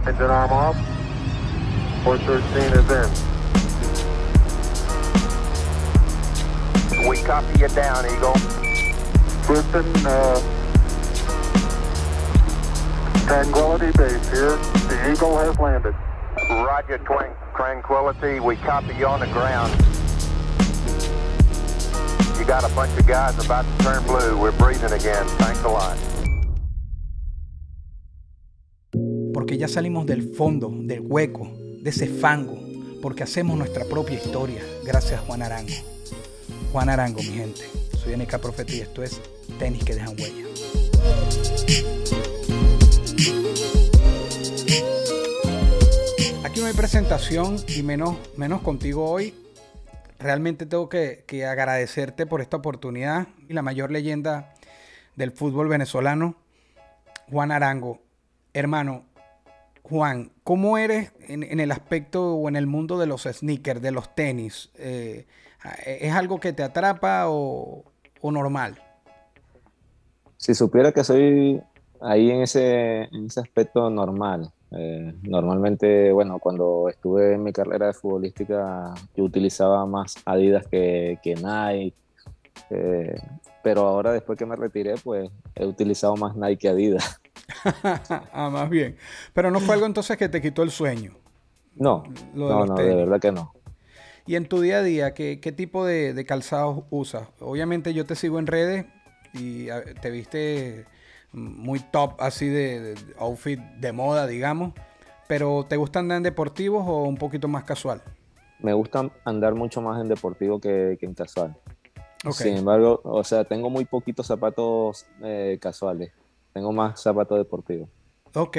Engine arm off. 413 is in. We copy you down, Eagle. Houston, Tranquility Base here. The Eagle has landed. Roger, Tranquility. We copy you on the ground. You got a bunch of guys about to turn blue. We're breathing again. Thanks a lot. Porque ya salimos del fondo, del hueco, de ese fango, porque hacemos nuestra propia historia, gracias a Juan Arango. Juan Arango, mi gente. Soy NK Profeta y esto es Tenis que dejan huella. Aquí no hay presentación y menos contigo hoy. Realmente tengo que agradecerte por esta oportunidad y la mayor leyenda del fútbol venezolano, Juan Arango. Hermano, Juan, ¿cómo eres en el aspecto o en el mundo de los sneakers, de los tenis? ¿Es algo que te atrapa o normal? Si supiera que soy ahí en ese aspecto normal. Normalmente, bueno, cuando estuve en mi carrera de futbolística, yo utilizaba más Adidas que Nike. Pero ahora, después que me retiré, pues he utilizado más Nike que Adidas. Más bien. Pero no fue algo entonces que te quitó el sueño. No, de verdad que no. Y en tu día a día, ¿qué tipo de calzados usas? Obviamente yo te sigo en redes y te viste muy top así de outfit de moda, digamos. Pero ¿te gusta andar en deportivos o un poquito más casual? Me gusta andar mucho más en deportivo que en casual. Okay. Sin embargo, o sea, tengo muy poquitos zapatos casuales. Tengo más zapatos deportivos. Ok.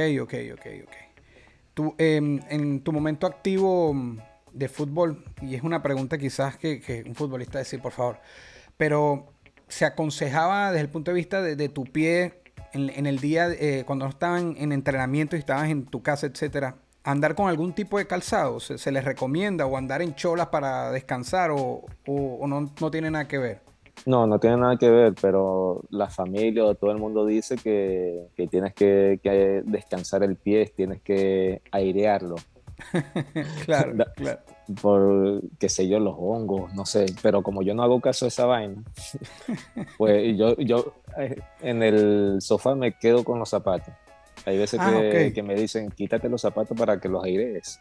Tú, en tu momento activo de fútbol, y es una pregunta quizás que un futbolista decir, por favor, pero ¿se aconsejaba desde el punto de vista de tu pie en el día, cuando no estaban en entrenamiento y estabas en tu casa, etcétera, andar con algún tipo de calzado? ¿Se les recomienda o andar en cholas para descansar o no tiene nada que ver? No tiene nada que ver, pero la familia o todo el mundo dice que tienes que descansar el pie, tienes que airearlo. Claro. Por, qué sé yo, los hongos, no sé, pero como yo no hago caso de esa vaina, pues yo en el sofá me quedo con los zapatos. Hay veces que me dicen, quítate los zapatos para que los airees.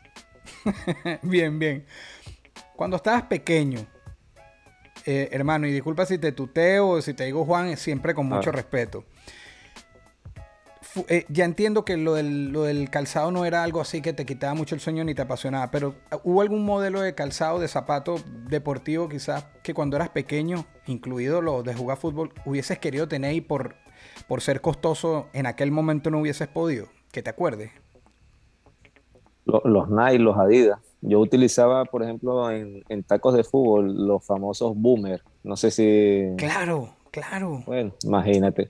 Bien. Cuando estabas pequeño, hermano, y disculpa si te tuteo o si te digo Juan, siempre con mucho respeto. Ya entiendo que lo del calzado no era algo así que te quitaba mucho el sueño ni te apasionaba, pero ¿hubo algún modelo de calzado, de zapato deportivo quizás que cuando eras pequeño, incluido los de jugar fútbol, hubieses querido tener y por ser costoso en aquel momento no hubieses podido? Que te acuerdes. Los Nike, los Adidas. Yo utilizaba, por ejemplo, en tacos de fútbol, los famosos Boomer. No sé si... Claro. Bueno, imagínate.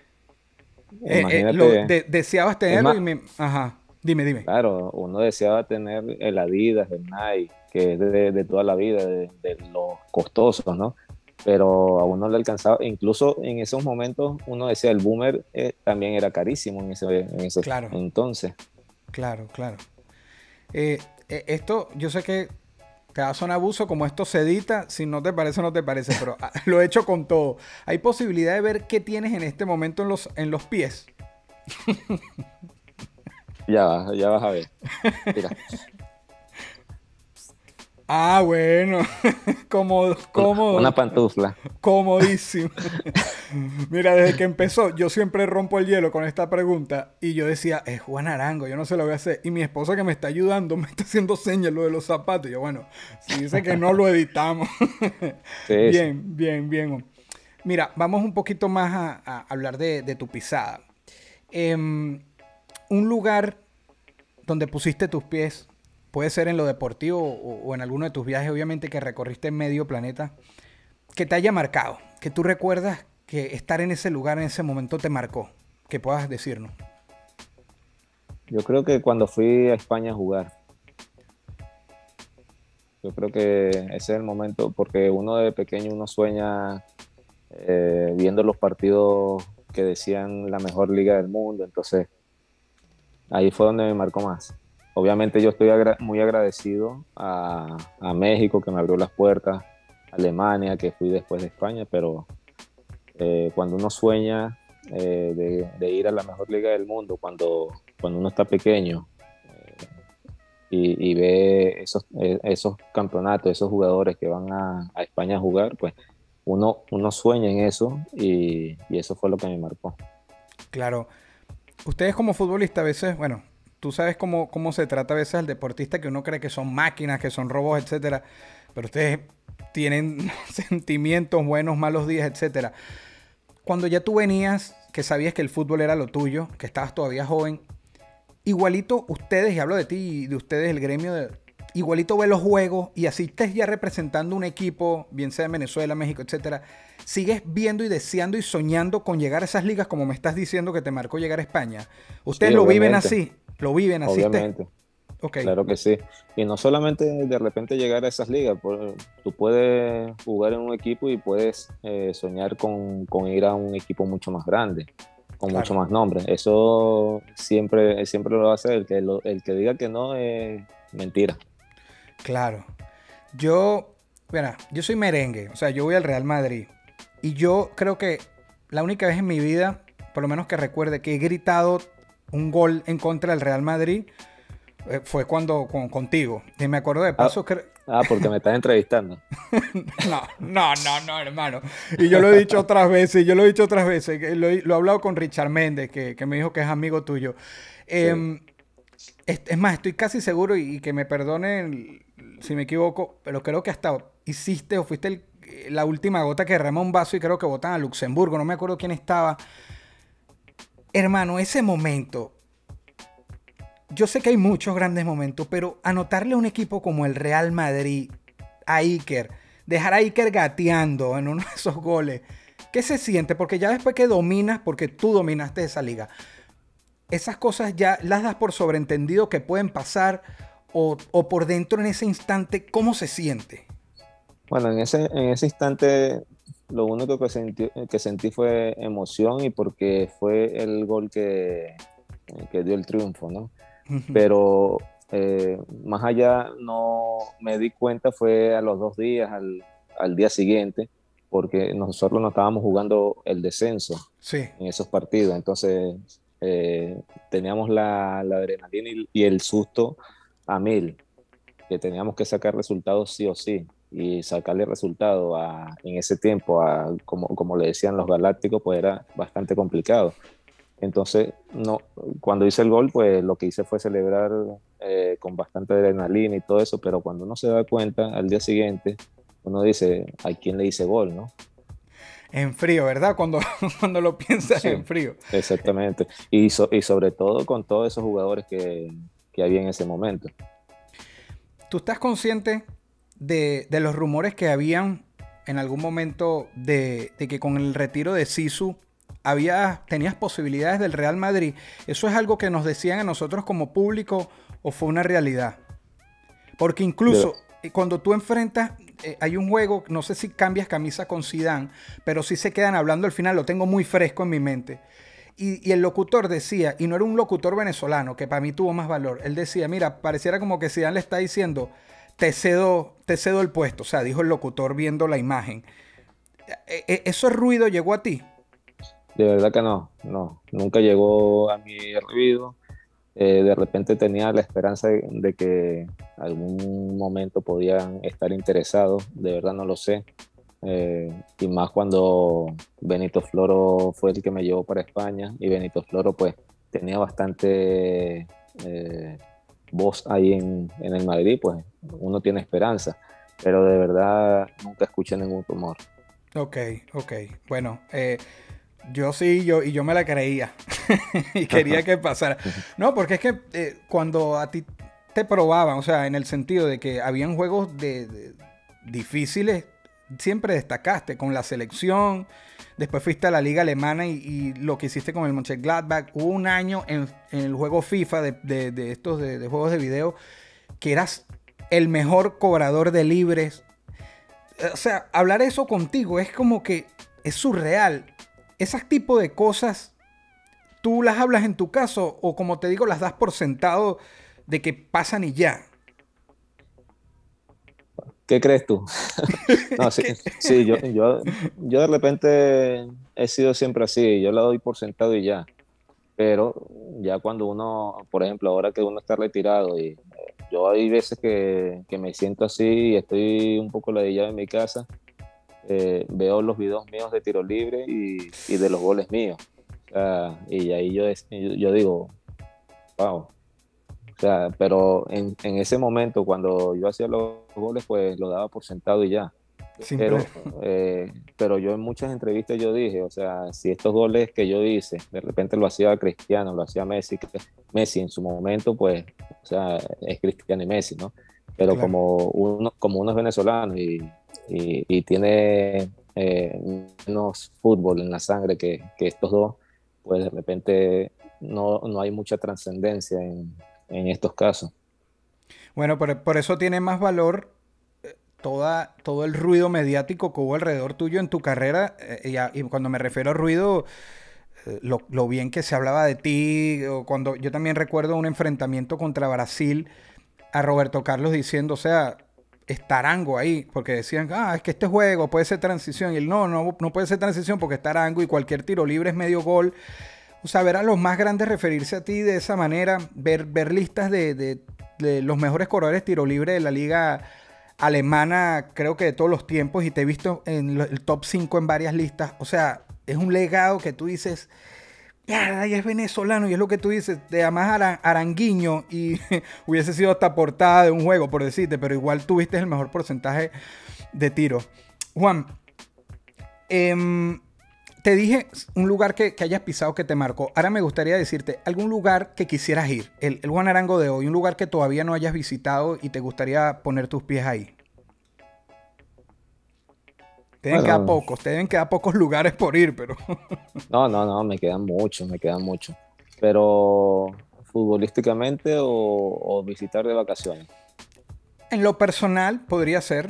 Deseabas tenerlo Ajá, dime. Claro, uno deseaba tener el Adidas, el Nike, que es de toda la vida, de los costosos, ¿no? Pero a uno le alcanzaba, incluso en esos momentos uno decía, el Boomer también era carísimo en ese claro. entonces. Claro. Esto, yo sé que te va a sonar abuso, como esto se edita, si no te parece, no te parece, pero lo he hecho con todo. ¿Hay posibilidad de ver qué tienes en este momento en los pies? Ya vas a ver. Mira. Bueno, cómodo. Una pantufla. Comodísimo. Mira, desde que empezó, yo siempre rompo el hielo con esta pregunta y yo decía, es Juan Arango, yo no se lo voy a hacer. Y mi esposa que me está ayudando me está haciendo señas lo de los zapatos. Y yo, bueno, si dice que no lo editamos. Sí, Bien. Mira, vamos un poquito más a hablar de tu pisada. Un lugar donde pusiste tus pies, puede ser en lo deportivo o en alguno de tus viajes, obviamente, que recorriste medio planeta, que te haya marcado, que tú recuerdas que estar en ese lugar en ese momento te marcó, que puedas decirnos. Yo creo que cuando fui a España a jugar, yo creo que ese es el momento, porque uno de pequeño uno sueña viendo los partidos que decían la mejor liga del mundo, entonces ahí fue donde me marcó más. Obviamente yo estoy muy agradecido a México, que me abrió las puertas, Alemania, que fui después de España, pero cuando uno sueña de ir a la mejor liga del mundo, cuando uno está pequeño y ve esos campeonatos, esos jugadores que van a España a jugar, pues uno sueña en eso y eso fue lo que me marcó. Claro. Ustedes como futbolistas a veces, bueno, tú sabes cómo se trata a veces al deportista, que uno cree que son máquinas, que son robots, etcétera. Pero ustedes tienen sentimientos, buenos, malos días, etcétera. Cuando ya tú venías, que sabías que el fútbol era lo tuyo, que estabas todavía joven, igualito ustedes, y hablo de ti y de ustedes, el gremio, igualito ve los juegos y así estés ya representando un equipo, bien sea en Venezuela, México, etcétera, sigues viendo y deseando y soñando con llegar a esas ligas, como me estás diciendo que te marcó llegar a España. Ustedes Sí, lo viven obviamente. así, lo viven así. Obviamente. Ok, Claro que sí. Y no solamente de repente llegar a esas ligas, tú puedes jugar en un equipo y puedes soñar con ir a un equipo mucho más grande, con mucho claro, más nombre. Eso siempre lo va a hacer. El que diga que no es mentira. claro. Yo soy merengue, o sea, yo voy al Real Madrid. Y yo creo que la única vez en mi vida, por lo menos que recuerde, que he gritado un gol en contra del Real Madrid, fue contigo. Y me acuerdo de Ah, paso que... porque me estás entrevistando. No, hermano. Y yo lo he dicho otras veces, que lo he hablado con Richard Méndez, que me dijo que es amigo tuyo. Sí. Em, es más, estoy casi seguro, y que me perdonen si me equivoco, pero creo que hasta hiciste o fuiste la última gota que derrama un vaso, y creo que votan a Luxemburgo, no me acuerdo quién estaba. Hermano, ese momento, yo sé que hay muchos grandes momentos, pero anotarle a un equipo como el Real Madrid, a Iker, dejar a Iker gateando en uno de esos goles, ¿qué se siente? Porque ya después que dominas, porque tú dominaste esa liga, esas cosas ya las das por sobreentendido que pueden pasar, o por dentro en ese instante, ¿cómo se siente? Bueno, en ese instante lo único que sentí fue emoción y porque fue el gol que dio el triunfo, ¿no? Pero más allá no me di cuenta fue a los 2 días, al día siguiente, porque nosotros no estábamos jugando el descenso Sí, en esos partidos, entonces teníamos la adrenalina y el susto a mil, que teníamos que sacar resultados sí o sí, y sacarle resultado en ese tiempo, como le decían los galácticos, pues era bastante complicado. Entonces, no, cuando hice el gol, pues lo que hice fue celebrar con bastante adrenalina y todo eso, pero cuando uno se da cuenta al día siguiente, uno dice, ¿a quién le hice gol, no? en frío, ¿verdad? Cuando lo piensas Sí, en frío. exactamente. Y sobre todo con todos esos jugadores que había en ese momento. ¿Tú estás consciente de los rumores que habían en algún momento de que con el retiro de Sisu tenías posibilidades del Real Madrid? ¿Eso es algo que nos decían a nosotros como público o fue una realidad? Porque De- incluso cuando tú enfrentas, hay un juego, no sé si cambias camisa con Zidane, pero sí se quedan hablando al final, lo tengo muy fresco en mi mente. Y el locutor decía, y no era un locutor venezolano, que para mí tuvo más valor, él decía, mira, pareciera como que Zidane le está diciendo, te cedo el puesto, o sea, dijo el locutor viendo la imagen. ¿Ese ruido llegó a ti? De verdad que no, nunca llegó a mi oído. De repente tenía la esperanza de que algún momento podían estar interesados, de verdad no lo sé. Y más cuando Benito Floro fue el que me llevó para España y Benito Floro pues tenía bastante voz ahí en el Madrid, pues uno tiene esperanza, pero de verdad nunca escuché ningún rumor. Ok. Bueno, yo me la creía y quería que pasara. No, porque es que cuando a ti te probaban, o sea, en el sentido de que habían juegos difíciles, siempre destacaste con la selección, después fuiste a la liga alemana y lo que hiciste con el Mönchengladbach. Hubo un año en el juego FIFA de estos de juegos de video que eras el mejor cobrador de libres. O sea, hablar eso contigo es como que es surreal. Ese tipo de cosas, ¿tú las hablas en tu caso o como te digo, las das por sentado de que pasan y ya? ¿Qué crees tú? No, sí, sí, yo de repente he sido siempre así, yo la doy por sentado y ya. Pero ya cuando uno, por ejemplo, ahora que uno está retirado y yo hay veces que me siento así y estoy un poco ladillado en mi casa, veo los videos míos de tiro libre y de los goles míos. O sea, y ahí yo digo, wow. O sea, pero en ese momento, cuando yo hacía los goles, pues lo daba por sentado y ya. Pero, Simple. pero yo en muchas entrevistas yo dije, o sea, si estos goles que yo hice, de repente lo hacía Cristiano, lo hacía Messi, que Messi en su momento, pues, o sea, es Cristiano y Messi, ¿no? Pero Claro. como uno es venezolano y tiene menos fútbol en la sangre que estos dos, pues de repente no hay mucha trascendencia en estos casos. Bueno, por eso tiene más valor todo el ruido mediático que hubo alrededor tuyo en tu carrera. Y cuando me refiero a ruido, lo bien que se hablaba de ti. O cuando yo también recuerdo un enfrentamiento contra Brasil a Roberto Carlos diciendo, o sea, es Tarango ahí, porque decían, es que este juego puede ser transición. Y él, no puede ser transición porque es Tarango y cualquier tiro libre es medio gol. O sea, ver a los más grandes referirse a ti de esa manera, ver listas de los mejores corredores tiro libre de la liga alemana, creo que de todos los tiempos, y te he visto en el top 5 en varias listas. O sea, es un legado que tú dices, ya es venezolano, y es lo que tú dices, de además Aranguiño, y hubiese sido hasta portada de un juego, por decirte, pero igual tuviste el mejor porcentaje de tiro. Juan, te dije un lugar que hayas pisado que te marcó. Ahora me gustaría decirte algún lugar que quisieras ir. El Juan Arango de hoy, un lugar que todavía no hayas visitado y te gustaría poner tus pies ahí. Te Bueno, deben quedar pocos lugares por ir, pero... no, me quedan muchos. Pero futbolísticamente o visitar de vacaciones. En lo personal podría ser,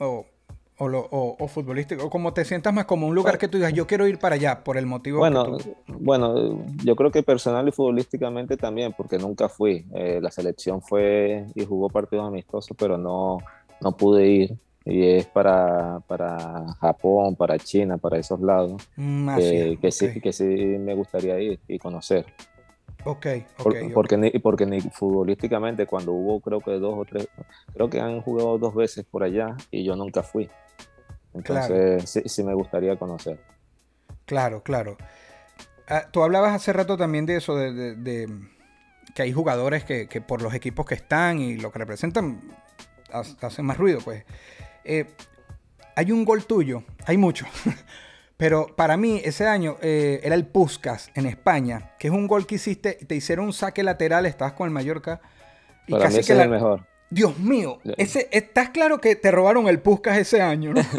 o futbolístico, o como te sientas más como un lugar Bueno, que tú digas, yo quiero ir para allá, por el motivo que bueno, tú... bueno, yo creo que personal y futbolísticamente también, porque nunca fui. La selección fue y jugó partidos amistosos, pero no pude ir. Y es para Japón, para China, para esos lados, Asia, ok. que sí me gustaría ir y conocer. Ok, ok, ok. Porque ni futbolísticamente, cuando hubo creo que dos o tres, creo que han jugado dos veces por allá y yo nunca fui. Claro, Entonces sí me gustaría conocer. claro, claro. Tú hablabas hace rato también de eso, de que hay jugadores que por los equipos que están y lo que representan hacen más ruido, pues. Hay un gol tuyo, hay muchos, pero para mí ese año era el Puskás en España, que es un gol que hiciste, te hicieron un saque lateral, estabas con el Mallorca y Para mí casi que ese es el mejor. Dios mío, estás claro que te robaron el Puskás ese año, ¿no?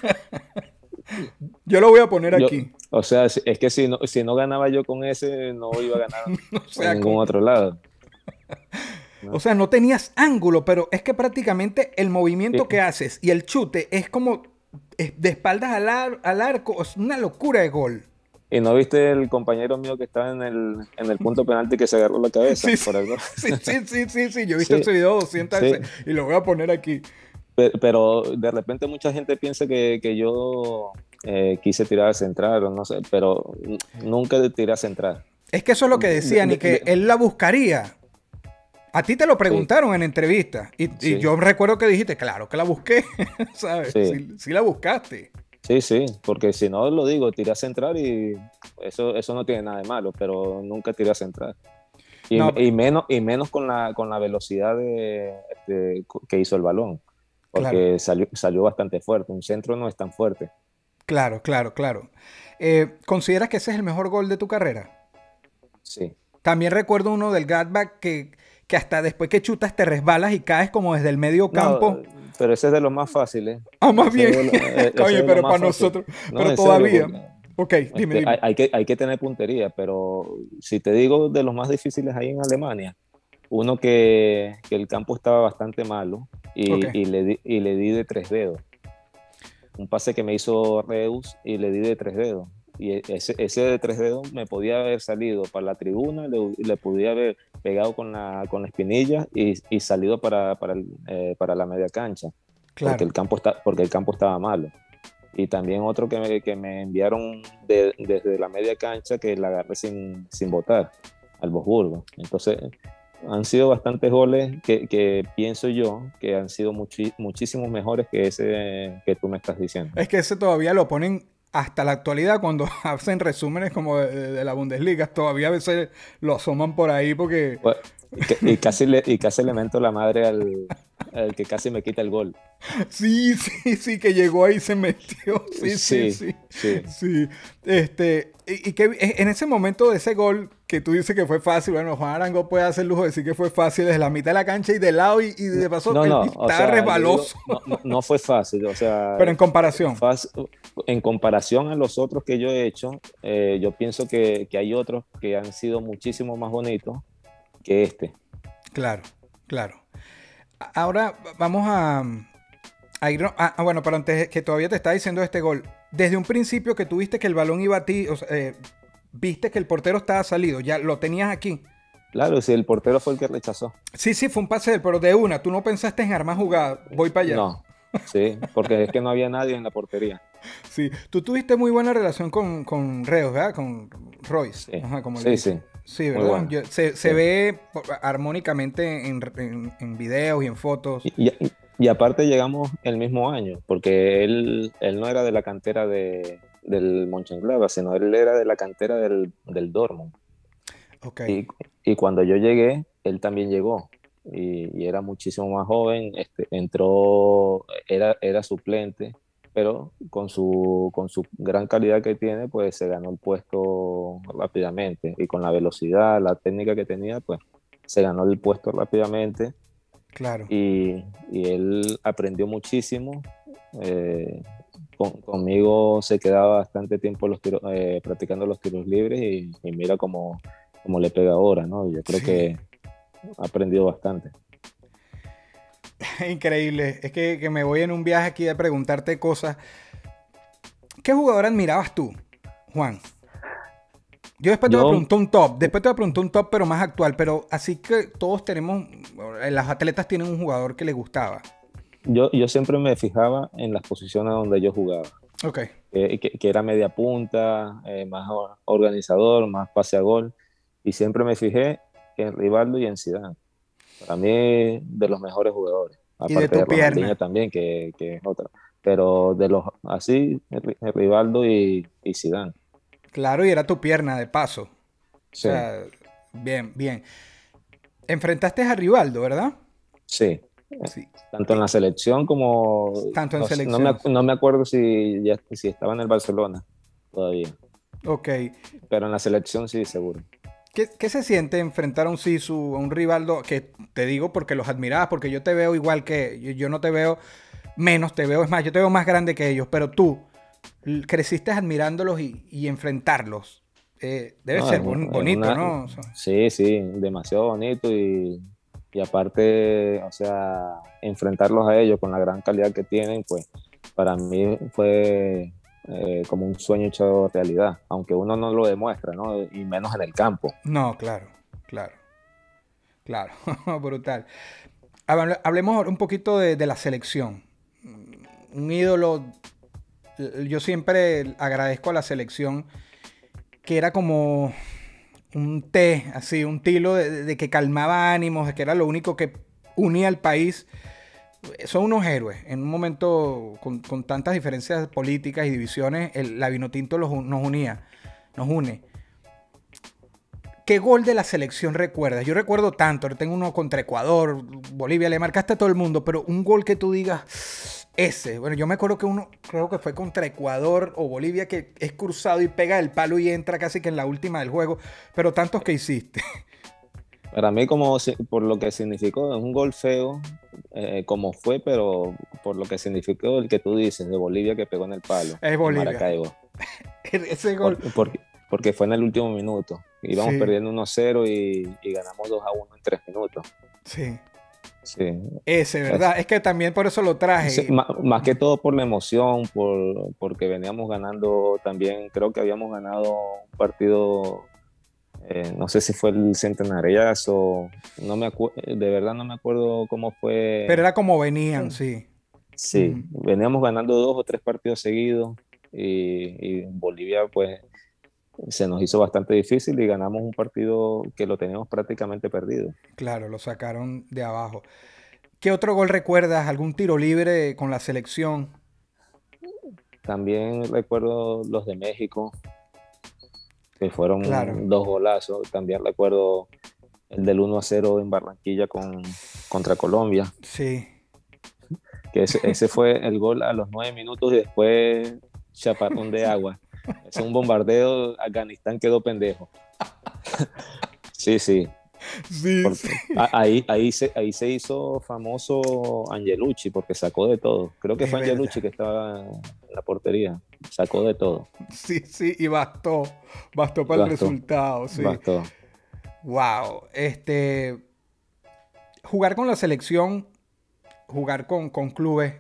Yo lo voy a poner Yo, aquí. o sea, es que si no ganaba yo con ese, no iba a ganar O en sea, ningún otro lado, o ¿no? sea, no tenías ángulo, pero es que prácticamente el Y, movimiento que haces y el chute es como de espaldas al arco, es una locura de gol. y no viste el compañero mío que estaba en el punto penalti que se agarró la cabeza Sí, sí, por el gol. sí, yo he visto Sí, ese video 200 sí. veces y lo voy a poner aquí. Pero de repente mucha gente piensa que yo quise tirar a centrar o no sé, pero nunca tiré a centrar. Es que eso es lo que De- decían y de- que de- él la buscaría. A ti te lo sí, preguntaron en entrevista y sí, yo recuerdo que dijiste, claro que la busqué, ¿sabes? sí, Sí, sí la buscaste. sí, porque si no lo digo, tiré a centrar y eso no tiene nada de malo, pero nunca tiré a centrar. Y, No, y menos con la velocidad que hizo el balón, claro, porque salió bastante fuerte. Un centro no es tan fuerte. claro, claro, claro. ¿Consideras que ese es el mejor gol de tu carrera? Sí. También recuerdo uno del Gatback que hasta después que chutas te resbalas y caes como desde el medio No, campo. pero ese es de los más fáciles. Más Ese bien. es ese es Oye, de los pero más para fáciles. nosotros, No, pero en serio, todavía. porque Ok, dime. hay que tener puntería, pero si te digo de los más difíciles ahí en Alemania, uno que el campo estaba bastante malo Ok, y le di de tres dedos. Un pase que me hizo Reus y le di de tres dedos. ese de tres dedos me podía haber salido para la tribuna, le podía haber pegado con la espinilla y salido para la media cancha, Claro. porque el campo estaba malo. Y también otro que me enviaron desde la media cancha, que la agarré sin botar al Bosburgo. Entonces han sido bastantes goles que pienso yo que han sido muchísimos mejores que ese que tú me estás diciendo. Es que ese todavía lo ponen hasta la actualidad cuando hacen resúmenes como de la Bundesliga. Todavía a veces lo asoman por ahí porque... Pues, y casi le mento la madre al que casi me quita el gol. Sí, que llegó ahí y se metió. Sí. Y que en ese momento de ese gol que tú dices que fue fácil, bueno, Juan Arango puede hacer lujo de decir que fue fácil desde la mitad de la cancha y de lado y de paso estaba resbaloso. No fue fácil, o sea... Pero en comparación. En comparación a los otros que yo he hecho, yo pienso que hay otros que han sido muchísimo más bonitos que este. Claro. Ahora vamos a ir... bueno, pero antes que todavía te está diciendo este gol, desde un principio que tuviste que el balón iba a ti, o sea, viste que el portero estaba salido, ya lo tenías aquí. Claro, si el portero fue el que rechazó. Sí, fue un pase, pero de una, tú no pensaste en armar jugada, voy para allá. No, sí, porque es que no había nadie en la portería. Sí, tú tuviste muy buena relación con Reus, ¿verdad? Con Royce. Sí, Ajá, como sí. Sí, ¿verdad? Bueno. Se ve armónicamente en videos y en fotos. Y aparte llegamos el mismo año, porque él no era de la cantera del Mönchengladbach, sino él era de la cantera del Dortmund. Okay. Y cuando yo llegué, él también llegó. Y era muchísimo más joven, entró, era suplente, pero con su gran calidad que tiene, pues se ganó el puesto rápidamente. Y con la velocidad, la técnica que tenía, pues se ganó el puesto rápidamente. Claro. Y él aprendió muchísimo. Conmigo se quedaba bastante tiempo practicando los tiros libres y mira cómo le pega ahora, ¿no? Yo creo que ha aprendido bastante. Increíble. Es que me voy en un viaje aquí a preguntarte cosas. ¿Qué jugador admirabas tú, Juan? Yo después te voy a preguntar un top, pero más actual. Pero así que todos tenemos, los atletas tienen un jugador que les gustaba. Yo siempre me fijaba en las posiciones donde yo jugaba. Okay. Que era media punta, más organizador, más pase a gol. Y siempre me fijé en Rivaldo y en Zidane. Para mí, de los mejores jugadores. Y de tu pierna también, que es otra. Pero de los así, Rivaldo y Zidane. Claro, y era tu pierna de paso. Sí. O sea, bien. Enfrentaste a Rivaldo, ¿verdad? Sí. Tanto en la selección como... Tanto en selección. No me acuerdo si estaba en el Barcelona todavía. Ok. Pero en la selección sí, seguro. ¿Qué se siente enfrentar a un Zizou, a un Rivaldo? Que te digo porque los admirabas, porque yo te veo igual que... Yo no te veo menos, es más, yo te veo más grande que ellos, pero tú creciste admirándolos y enfrentarlos. Debe ser bonito, ¿no? Sí, demasiado bonito y aparte, o sea, enfrentarlos a ellos con la gran calidad que tienen, pues para mí fue como un sueño hecho realidad, aunque uno no lo demuestra, ¿no? Y menos en el campo. No, claro. Brutal. Hablemos un poquito de la selección. Un ídolo, yo siempre agradezco a la selección que era como un té, así, un tilo de que calmaba ánimos, de que era lo único que unía al país. Son unos héroes. En un momento con tantas diferencias políticas y divisiones, la Vinotinto nos une. ¿Qué gol de la selección recuerdas? Yo recuerdo tanto, tengo uno contra Ecuador, Bolivia, le marcaste a todo el mundo, pero un gol que tú digas, ese. Bueno, yo me acuerdo que uno, creo que fue contra Ecuador o Bolivia, que es cruzado y pega el palo y entra casi que en la última del juego, pero tantos que hiciste. Para mí, por lo que significó, es un gol feo, como fue, pero por lo que significó el que tú dices, de Bolivia que pegó en el palo. Es Bolivia. Maracaibo. Ese gol. Porque fue en el último minuto. Íbamos perdiendo 1-0 y ganamos 2-1 en 3 minutos. Sí. Sí. Ese, ¿verdad? Es que también por eso lo traje. Sí, más que todo por la emoción, porque veníamos ganando también, creo que habíamos ganado un partido, no sé si fue el Centenariazo, de verdad no me acuerdo cómo Pero fue. era como venían, sí. Sí, veníamos ganando 2 o 3 partidos seguidos y Bolivia pues se nos hizo bastante difícil y ganamos un partido que lo teníamos prácticamente perdido. Claro, lo sacaron de abajo. ¿Qué otro gol recuerdas? ¿Algún tiro libre con la selección? También recuerdo los de México, que Claro, fueron 2 golazos. También recuerdo el del 1-0 en Barranquilla contra Colombia, sí. que ese fue el gol a los 9 minutos y después chaparrón de agua. Es un bombardeo, Afganistán quedó pendejo. Sí, sí. Sí, sí. Ahí se hizo famoso Angelucci porque sacó de todo. Creo que Es fue Angelucci verdad. que estaba en la portería. Sacó de todo. Sí, sí, y bastó. Bastó Y para el bastó, resultado, sí. bastó. Wow. Jugar con la selección, jugar con clubes,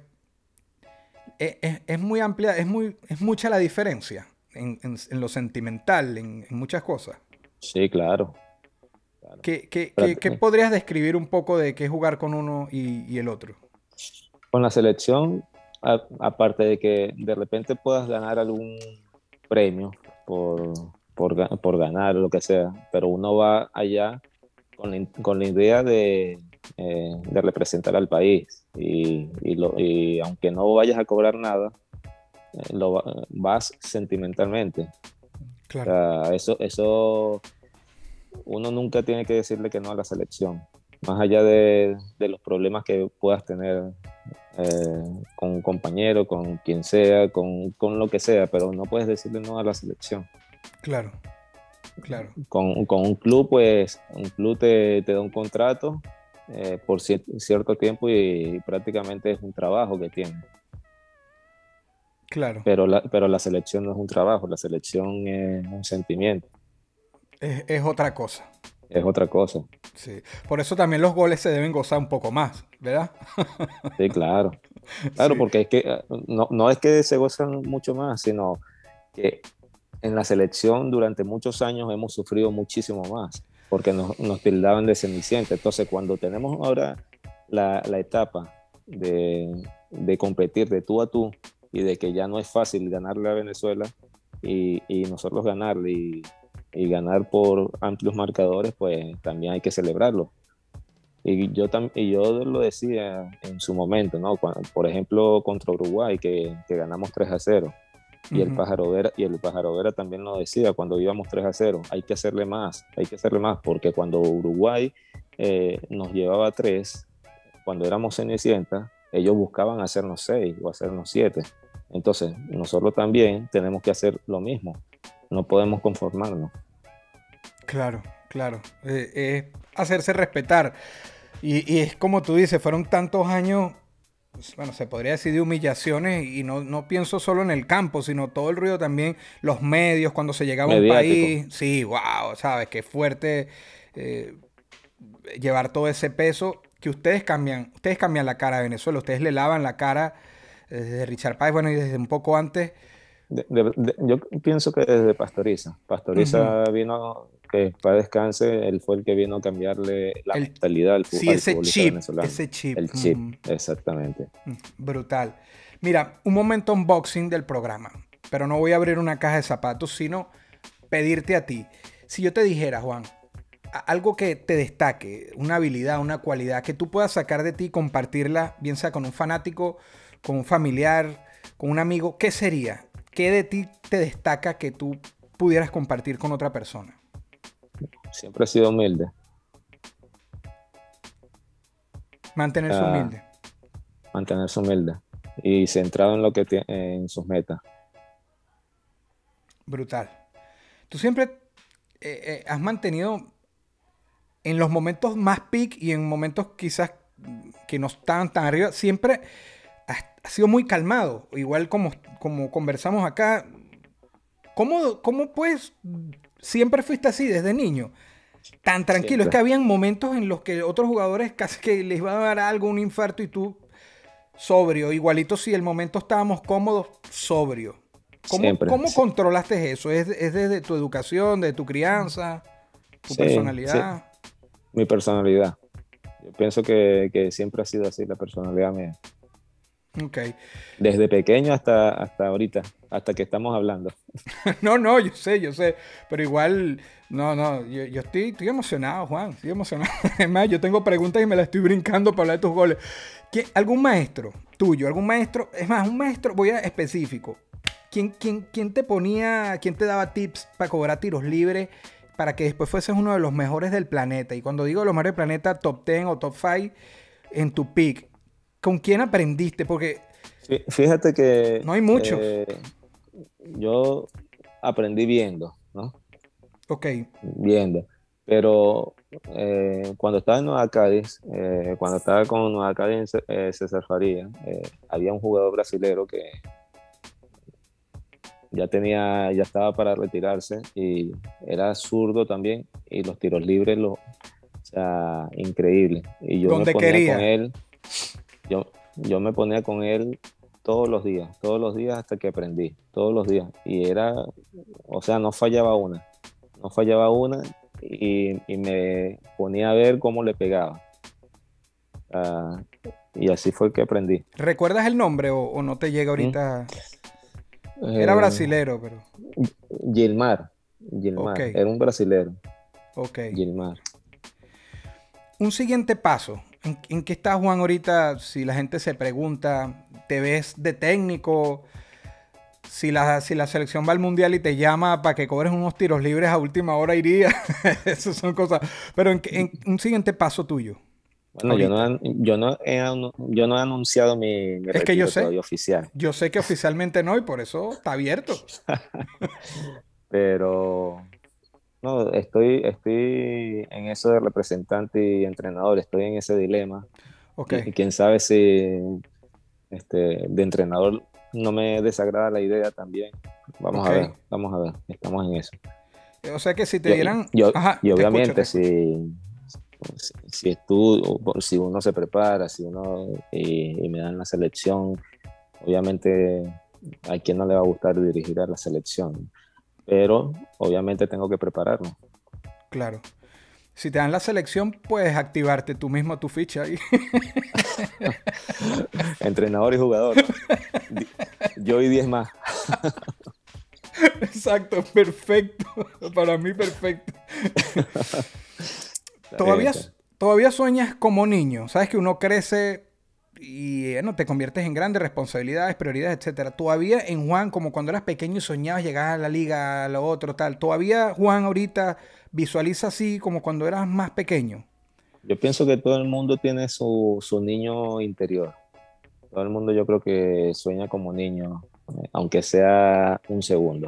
es muy amplia, es mucha la diferencia en lo sentimental, en muchas cosas. Sí, claro. Claro. ¿Qué podrías describir un poco de qué es jugar con uno y el otro? Con la selección, aparte de que de repente puedas ganar algún premio por, por ganar o lo que sea, pero uno va allá con la idea de representar al país y aunque no vayas a cobrar nada, vas sentimentalmente. O Claro, sea, eso uno nunca tiene que decirle que no a la selección, más allá de los problemas que puedas tener con un compañero, con quien sea, con lo que sea, pero no puedes decirle no a la selección. claro, claro. Con un club, pues un club te da un contrato por cierto tiempo y prácticamente es un trabajo que tiene. Claro, Pero la selección no es un trabajo, la selección es un sentimiento, es otra cosa. es otra cosa. Sí. Por eso también los goles se deben gozar un poco más, ¿verdad? Sí, claro. Claro, Sí, porque es que no es que se gozan mucho más, sino que en la selección durante muchos años hemos sufrido muchísimo más, porque nos tildaban de cenicienta. Entonces, cuando tenemos ahora la etapa de competir de tú a tú y de que ya no es fácil ganarle a Venezuela y nosotros ganarle y ganar por amplios marcadores, pues también hay que celebrarlo. Y yo lo decía en su momento, ¿no? Por ejemplo, contra Uruguay, que ganamos 3-0. Y ujú, el Pájaro Vera también lo decía cuando íbamos 3-0, hay que hacerle más, porque cuando Uruguay nos llevaba 3, cuando éramos Cenicienta, ellos buscaban hacernos 6 o hacernos 7. Entonces, nosotros también tenemos que hacer lo mismo, no podemos conformarnos. claro, claro. Es hacerse respetar. Y es como tú dices, fueron tantos años, pues, bueno, se podría decir de humillaciones, y no pienso solo en el campo, sino todo el ruido también, los medios, cuando se llegaba a un Mediático. país, sí, wow, sabes, qué fuerte eh, llevar todo ese peso, que ustedes cambian la cara de Venezuela, ustedes le lavan la cara desde Richard Páez, bueno, y desde un poco antes. Yo pienso que desde Pastoriza. Ujú. Pastoriza vino, que para descanse, él fue el que vino a cambiarle la El, mentalidad sí, al futbolista venezolano. ese chip. El chip, exactamente. Brutal. Mira, un momento unboxing del programa, pero no voy a abrir una caja de zapatos, sino pedirte a ti. Si yo te dijera, Juan, algo que te destaque, una habilidad, una cualidad que tú puedas sacar de ti y compartirla, bien sea con un fanático, con un familiar, con un amigo, ¿qué sería? ¿Qué de ti te destaca que tú pudieras compartir con otra persona? Siempre ha sido humilde. O Mantenerse sea, humilde. mantenerse humilde y centrado en lo que tiene, en sus metas. Brutal. Tú siempre has mantenido en los momentos más peak y en momentos quizás que no estaban tan arriba, siempre has sido muy calmado. Igual como conversamos acá. ¿Cómo pues siempre fuiste así desde niño? tan tranquilo. Siempre. Es que habían momentos en los que otros jugadores casi que les iba a dar algo, un infarto, y tú sobrio. Igualito si el momento estábamos cómodos, sobrio. Siempre. ¿Cómo controlaste eso? ¿Es desde tu educación, de tu crianza, tu Sí, personalidad? sí, mi personalidad. Yo pienso que siempre ha sido así la personalidad mía. Ok. Desde pequeño hasta ahorita, hasta que estamos hablando. No, yo sé, pero igual, no, yo estoy emocionado, Juan, estoy emocionado. Es más, yo tengo preguntas y me las estoy brincando para hablar de tus goles. ¿Algún maestro tuyo, algún maestro, es más, un maestro, voy a específico, quién te daba tips para cobrar tiros libres para que después fueses uno de los mejores del planeta? Y cuando digo los mejores del planeta, top 10 o top 5 en tu pick, ¿con quién aprendiste? Porque Fíjate que no hay muchos. yo aprendí viendo, ¿no? Ok, Viendo. Pero cuando estaba en Nueva Cádiz, cuando estaba con Nueva Cádiz en César Faría, había un jugador brasilero que ya estaba para retirarse y era zurdo también, y los tiros libres, o sea, increíble. Y yo me donde ponía quería. con él, yo me ponía con él todos los días hasta que aprendí, todos los días. Y o sea, no fallaba una y me ponía a ver cómo le pegaba. Ah, y así fue que aprendí. ¿Recuerdas el nombre o no te llega ahorita? Era Eh, brasilero, pero... Gilmar, Ok, era un brasilero, ok. Gilmar. Un siguiente paso. ¿En qué está Juan ahorita? Si la gente se pregunta, ¿te ves de técnico? Si la selección va al mundial y te llama para que cobres unos tiros libres a última hora, iría. Esas son cosas. Pero en un siguiente paso tuyo. Bueno, Ahorita. yo no he anunciado mi Es que yo retiro sé. todavía oficial, Yo sé que oficialmente no, y por eso está abierto. pero no, estoy en eso de representante y entrenador, estoy en ese dilema. Ok. Y quién sabe si de entrenador no me desagrada la idea también. Ok. Vamos a ver, estamos en eso. O sea que si te Yo, dieran... yo, Ajá, y te escucho, obviamente te escucho. si uno se prepara, y me dan la selección, obviamente a quien no le va a gustar dirigir a la selección, pero obviamente tengo que prepararme. Claro. Si te dan la selección, puedes activarte tú mismo tu ficha ahí. Entrenador y jugador. Yo y 10 más. Exacto, perfecto. Para mí, perfecto. Está bien, está. Todavía sueñas como niño. Sabes que uno crece y bueno, te conviertes en grandes responsabilidades, prioridades, etcétera. Todavía en Juan, como cuando eras pequeño y soñabas llegar a la liga, a lo otro, tal. Todavía Juan ahorita visualiza así como cuando eras más pequeño. Yo pienso que todo el mundo tiene su niño interior. Todo el mundo, yo creo que sueña como niño, aunque sea un segundo.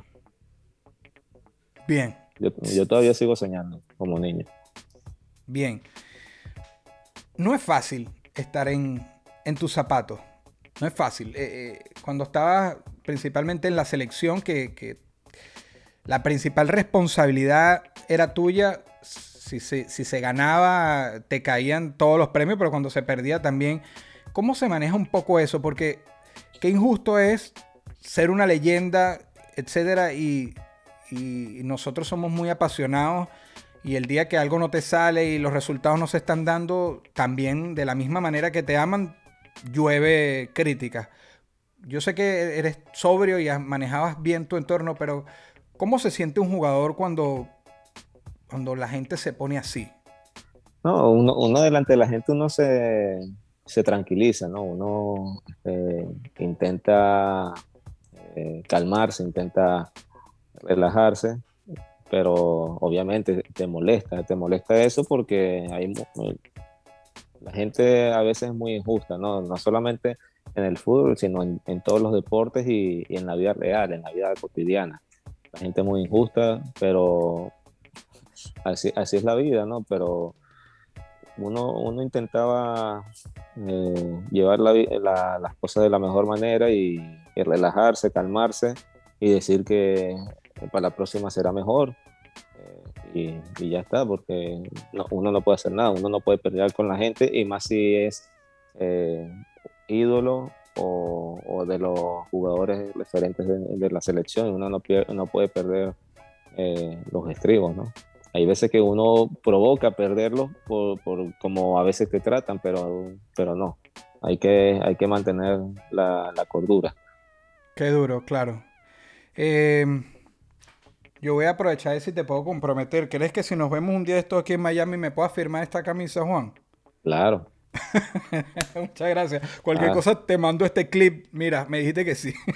Bien, Yo todavía sigo soñando como niño. bien. No es fácil estar en tus zapatos. No es fácil. Cuando estabas principalmente en la selección, que la principal responsabilidad era tuya. Si se ganaba, te caían todos los premios, pero cuando se perdía también. ¿Cómo se maneja un poco eso? Porque qué injusto es ser una leyenda, etcétera, y nosotros somos muy apasionados, y el día que algo no te sale y los resultados no se están dando, también de la misma manera que te aman, llueve críticas. Yo sé que eres sobrio y manejabas bien tu entorno, pero ¿cómo se siente un jugador cuando la gente se pone así? No, uno delante de la gente uno se tranquiliza, ¿no? Uno intenta calmarse, intenta relajarse, pero obviamente te molesta eso porque la gente a veces es muy injusta, ¿no? No solamente en el fútbol, sino en todos los deportes y en la vida real, en la vida cotidiana. La gente es muy injusta, pero así es la vida, ¿no? Pero uno intentaba llevar las cosas de la mejor manera y relajarse, calmarse y decir que para la próxima será mejor. y ya está, porque uno no puede hacer nada, uno no puede pelear con la gente, y más si es eh, ídolo o de los jugadores referentes de la selección. Uno no puede perder los estribos, ¿no? Hay veces que uno provoca perderlos por como a veces te tratan, pero no. Hay que mantener la cordura. Qué duro, claro. Eh, yo voy a aprovechar si te puedo comprometer. ¿Crees que si nos vemos un día de esto aquí en Miami me puedas firmar esta camisa, Juan? Claro. Muchas gracias. Cualquier Ah, cosa te mando este clip. Mira, me dijiste que sí.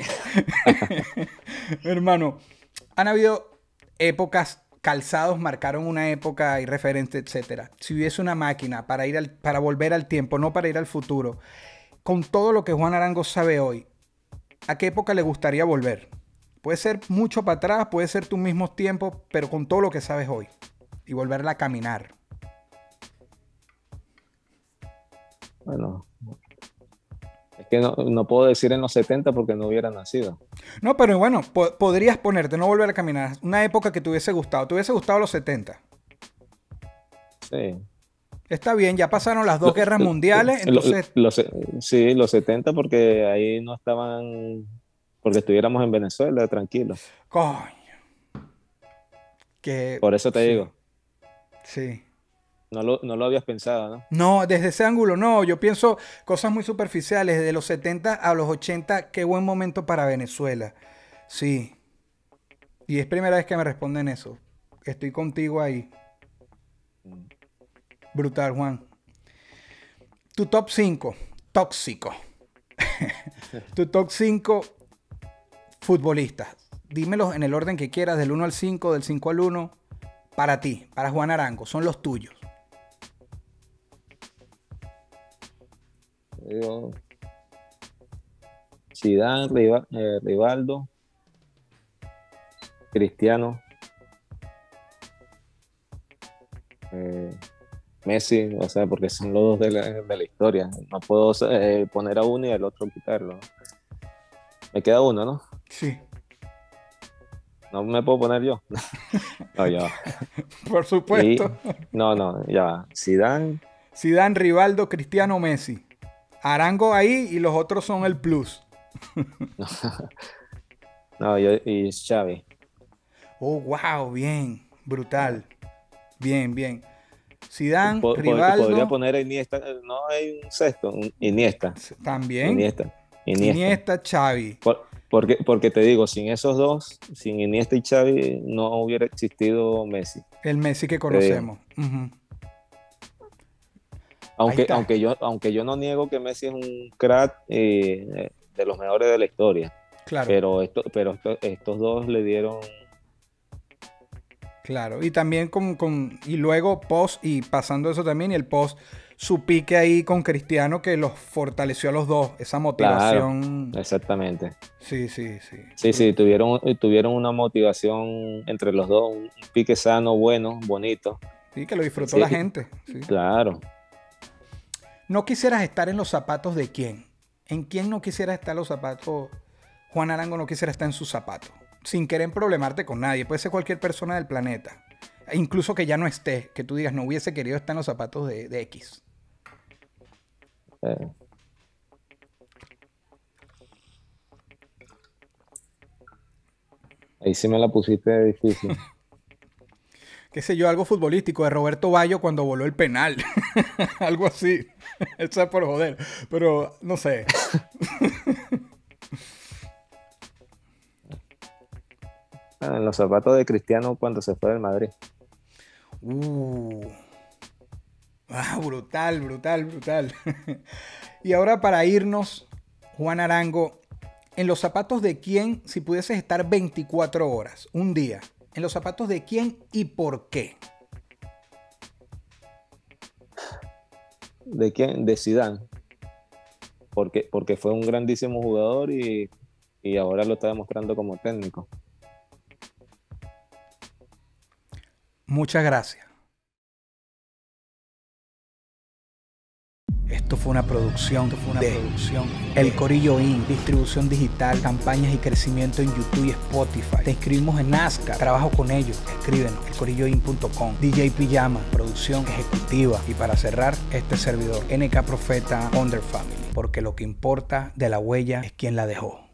Hermano, han habido épocas, calzados marcaron una época y referente, etcétera. Si hubiese una máquina para volver al tiempo, no para ir al futuro, con todo lo que Juan Arango sabe hoy, ¿a qué época le gustaría volver? Puede ser mucho para atrás, puede ser tus mismos tiempos, pero con todo lo que sabes hoy y volverla a caminar. bueno, es que no puedo decir en los 70 porque no hubiera nacido. No, pero bueno, podrías ponerte, no volver a caminar. Una época que te hubiese gustado. ¿Te hubiese gustado los 70? Sí. Está bien, ya pasaron las dos guerras mundiales, entonces... Sí, los 70 porque ahí no estaban, porque estuviéramos en Venezuela, tranquilo. Coño. Que... Por eso te Sí, digo, sí. no lo habías pensado, ¿no? No, desde ese ángulo no. Yo pienso cosas muy superficiales. De los 70 a los 80, qué buen momento para Venezuela. Sí. Y es primera vez que me responden eso. Estoy contigo ahí. Brutal, Juan. Tu top 5, tóxico. Tu top 5 futbolistas. Dímelos en el orden que quieras, del 1 al 5, del 5 al 1. Para ti, para Juan Arango, son los tuyos. Te digo, Zidane, Rivaldo, Cristiano, Messi, o sea, porque son los dos de la historia. No puedo poner a uno y al otro quitarlo, ¿no? Me queda uno, ¿no? Sí, No me puedo poner yo. No, ya va. por supuesto. No, ya va. Zidane, Zidane, Rivaldo, Cristiano, Messi. Arango ahí y los otros son el plus. no, y Xavi. Oh, wow, bien. Brutal. Bien, bien. Zidane, Rivaldo. Podría poner a Iniesta, no hay un sexto, Iniesta. También. Iniesta. Iniesta, Xavi. Porque te digo, sin esos dos, sin Iniesta y Xavi, no hubiera existido Messi. El Messi que conocemos. Uh-huh. Aunque yo no niego que Messi es un crack de los mejores de la historia. Claro. Pero estos dos le dieron. Claro. Y también y luego post, y pasando eso también, y el post, su pique ahí con Cristiano que los fortaleció a los dos. Esa motivación. Claro, exactamente. Sí. Sí, tuvieron una motivación entre los dos, un pique sano, bueno, bonito. Sí, que lo disfrutó Sí, la gente. Sí. Claro. ¿No quisieras estar en los zapatos de quién? ¿En quién no quisieras estar en los zapatos? Juan Arango no quisiera estar en sus zapatos. Sin querer problemarte con nadie. Puede ser cualquier persona del planeta. Incluso que ya no esté. Que tú digas, no hubiese querido estar en los zapatos de X. Ahí sí me la pusiste difícil. Qué sé yo, algo futbolístico de Roberto Baggio cuando voló el penal. Algo así. Eso es por joder. Pero no sé. En los zapatos de Cristiano cuando se fue del Madrid. Brutal. Y ahora para irnos, Juan Arango, ¿en los zapatos de quién si pudieses estar 24 horas, un día? ¿En los zapatos de quién y por qué? ¿De quién? De Zidane. Porque fue un grandísimo jugador y ahora lo está demostrando como técnico. Muchas gracias. Esto fue una producción, El Corillo Inc. Distribución digital, campañas y crecimiento en YouTube y Spotify. Te inscribimos en NASCAR. Trabajo con ellos. Escriben elcorilloinc.com. DJ Pijama, producción ejecutiva. Y para cerrar, este servidor, NK Profeta, Under Family. Porque lo que importa de la huella es quién la dejó.